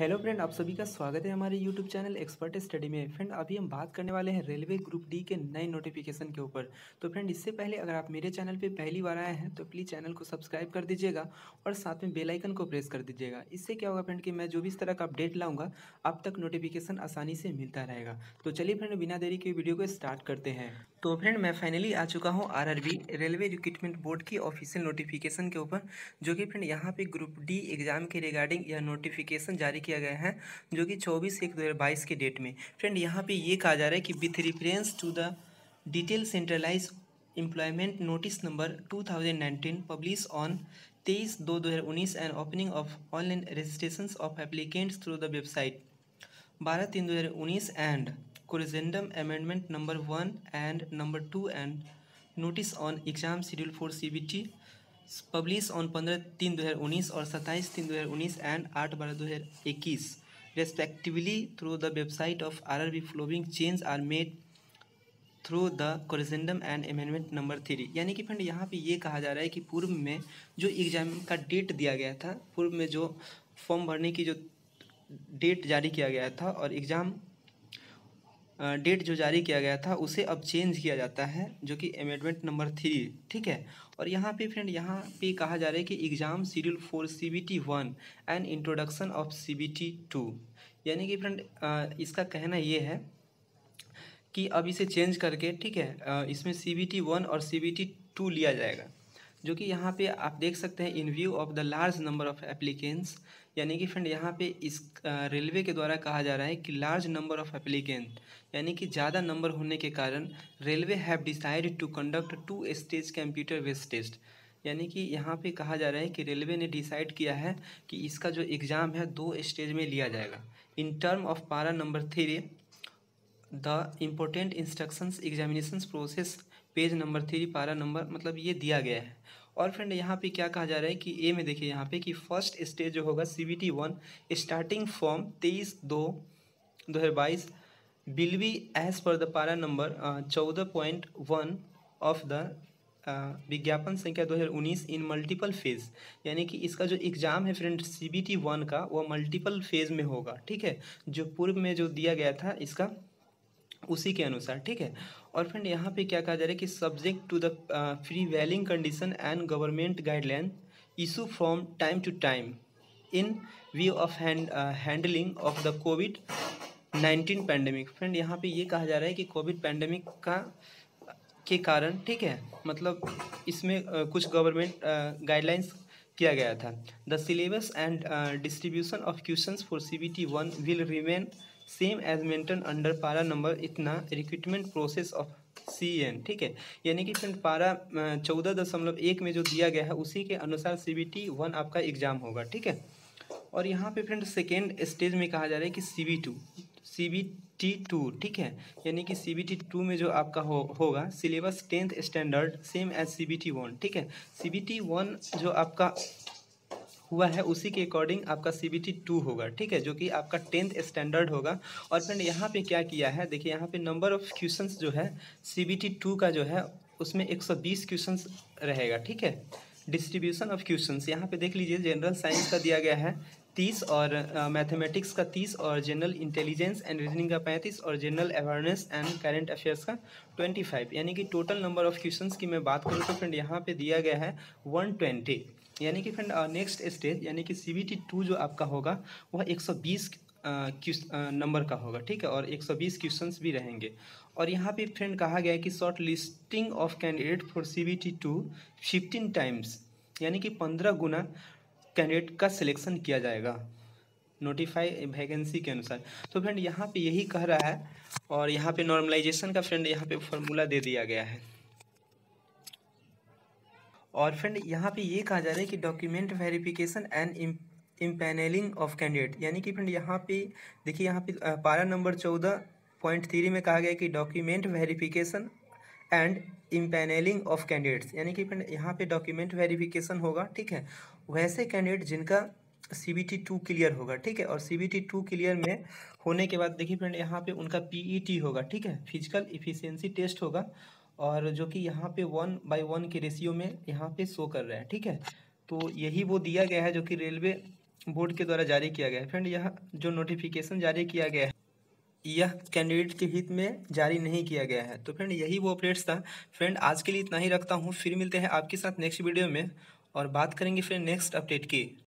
Hello friend, आप सभी का स्वागत है हमारे यूट्यूब चैनल एक्सपर्ट स्टडी में। फ्रेंड, अभी हम बात करने वाले हैं रेलवे ग्रुप डी के नए नोटिफिकेशन के ऊपर। तो फ्रेंड, इससे पहले अगर आप मेरे चैनल पे पहली बार आए हैं तो प्लीज़ चैनल को सब्सक्राइब कर दीजिएगा और साथ में बेल आइकन को प्रेस कर दीजिएगा। इससे क्या होगा फ्रेंड कि मैं जो भी इस तरह का अपडेट लाऊंगा आप तक नोटिफिकेशन आसानी से मिलता रहेगा। तो चलिए फ्रेंड, बिना देरी के वीडियो को स्टार्ट करते हैं। तो फ्रेंड, मैं फाइनली आ चुका हूँ आरआरबी रेलवे रिक्रूटमेंट बोर्ड की ऑफिशियल नोटिफिकेशन के ऊपर, जो कि फ्रेंड यहाँ पे ग्रुप डी एग्जाम के रिगार्डिंग यह नोटिफिकेशन जारी किया गया है, जो कि 24/1/2022 के डेट में। फ्रेंड, यहाँ पे ये कहा जा रहा है कि with reference to the detail centralise employment notice number 2019 publish on 23/2/2019 and opening of online registration of applicants through the website 12/3/2019 and corrigendum amendment number 1 and number 2 and notice on exam schedule for CBT publish on 15/3/2019 और 27/3/2019 and 8/12/2021 respectively through the website of RRB following change are made through the corrigendum and amendment number 3। यानी कि friend, यहाँ पे ये कहा जा रहा है कि पूर्व में जो एग्जाम का डेट दिया गया था, पूर्व में जो फॉर्म भरने की जो डेट जारी किया गया था और एग्ज़ाम डेट जो जारी किया गया था उसे अब चेंज किया जाता है, जो कि अमेंडमेंट नंबर 3। ठीक है। और यहाँ पे फ्रेंड, यहाँ पे कहा जा रहा है कि exam schedule for CBT 1 and introduction of CBT 2। यानी कि फ्रेंड, इसका कहना ये है कि अब इसे चेंज करके, ठीक है, इसमें CBT 1 और CBT 2 लिया जाएगा, जो कि यहाँ पे आप देख सकते हैं in view of the large number of applicants. यानी कि फ्रेंड, यहाँ पे इस रेलवे के द्वारा कहा जा रहा है कि लार्ज नंबर ऑफ एप्लीकेंट, यानी कि ज़्यादा नंबर होने के कारण railway have decided to conduct 2 stage computer based test. यानी कि यहाँ पे कहा जा रहा है कि रेलवे ने डिसाइड किया है कि इसका जो एग्ज़ाम है 2 स्टेज में लिया जाएगा। In term of para number 3 the important instructions examinations process page number 3 para number, मतलब ये दिया गया है। और फ्रेंड, यहाँ पे क्या कहा जा रहा है कि ए में देखिए यहाँ पे कि फर्स्ट स्टेज जो होगा CBT 1 starting form 23/2/2022 will be as per the para number 14.1 of the विज्ञापन संख्या 2019 इन मल्टीपल फेज। यानी कि इसका जो एग्ज़ाम है फ्रेंड CBT 1 का, वह मल्टीपल फेज में होगा। ठीक है, जो पूर्व में जो दिया गया था इसका उसी के अनुसार। ठीक है। और फ्रेंड, यहाँ पे क्या कहा जा रहा है कि subject to the prevailing condition and government guideline issue from time to time in view of handling of the COVID-19 pandemic. Friend, यहाँ पे ये कहा जा रहा है कि कोविड पैंडेमिक के कारण, ठीक है, मतलब इसमें कुछ गवर्नमेंट गाइडलाइंस किया गया था। The syllabus and distribution of questions for CBT 1 will remain same as maintain under para number इतना रिक्रूटमेंट प्रोसेस ऑफ CN। ठीक है। यानी कि फ्रेंड, पारा 14.1 में जो दिया गया है उसी के अनुसार CBT 1 आपका एग्जाम होगा। ठीक है। और यहाँ पे फ्रेंड सेकेंड स्टेज में कहा जा रहा है कि CBT 2। ठीक है। यानी कि CBT 2 में जो आपका होगा syllabus 10th standard same as CBT 1। ठीक है। CBT 1 जो आपका हुआ है उसी के अकॉर्डिंग आपका CBT 2 होगा। ठीक है, जो कि आपका 10th स्टैंडर्ड होगा। और फ्रेंड, यहाँ पे क्या किया है, देखिए यहाँ पे नंबर ऑफ क्वेश्चंस जो है CBT 2 का जो है उसमें 120 क्वेश्चंस रहेगा। ठीक है। डिस्ट्रीब्यूशन ऑफ क्वेश्चंस यहाँ पे देख लीजिए, जनरल साइंस का दिया गया है 30 और मैथमेटिक्स का 30 और जनरल इंटेलिजेंस एंड रीजनिंग का 35 और general awareness and current affairs का 25। यानी कि टोटल नंबर ऑफ क्वेश्चंस की मैं बात करूँ तो फ्रेंड यहाँ पे दिया गया है 120। यानी कि फ्रेंड, नेक्स्ट स्टेज यानी कि CBT 2 जो आपका होगा वह 120 नंबर का होगा। ठीक है। और 120 क्वेश्चंस भी रहेंगे। और यहाँ पे फ्रेंड कहा गया है कि short listing of candidate for CBT 2 15 times, यानी कि 15 गुना कैंडिडेट का सिलेक्शन किया जाएगा नोटिफाई वैकेंसी के अनुसार। तो फ्रेंड, यहाँ पे यही कह रहा है। और यहाँ पे नॉर्मलाइजेशन का फ्रेंड यहाँ पे फॉर्मूला दे दिया गया है। और फ्रेंड, यहाँ पे ये कहा जा रहा है कि document verification and empanelling of candidate. यानी कि फ्रेंड, यहाँ पे देखिए, यहाँ पे पारा नंबर 14.3 में कहा गया है कि document verification and empanelling of candidates. यानी कि फ्रेंड, यहाँ पे डॉक्यूमेंट वेरिफिकेशन होगा। ठीक है, वैसे कैंडिडेट जिनका CBT 2 क्लियर होगा। ठीक है। और CBT 2 क्लियर में होने के बाद देखिए फ्रेंड, यहाँ पे उनका PET होगा। ठीक है, फिजिकल इफिशियंसी टेस्ट होगा, और जो कि यहाँ पे 1/1 के रेशियो में यहाँ पे शो कर रहा है। ठीक है। तो यही वो दिया गया है जो कि रेलवे बोर्ड के द्वारा जारी किया गया है। फ्रेंड यह जो नोटिफिकेशन जारी किया गया है यह कैंडिडेट के हित में जारी नहीं किया गया है। तो फ्रेंड यही वो अपडेट्स था। फ्रेंड आज के लिए इतना ही रखता हूँ, फिर मिलते हैं आपके साथ नेक्स्ट वीडियो में और बात करेंगे फ्रेंड नेक्स्ट अपडेट की।